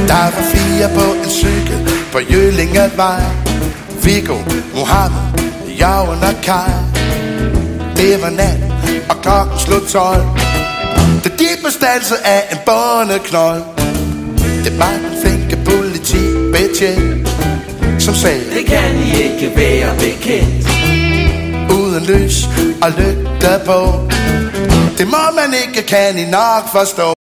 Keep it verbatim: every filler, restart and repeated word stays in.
Der var fire på en cykel på Jøllingevej. Viggo, Mohammed, Jagen og Kaj. Det var nat, og klokken slog tolv. Da de blev standset af en båndeknold. Det var den flinke politibetjent, som sagde: det kan I ikke være bekendt. Uden lys og lygte på, det må man ikke, kan I nok forstå.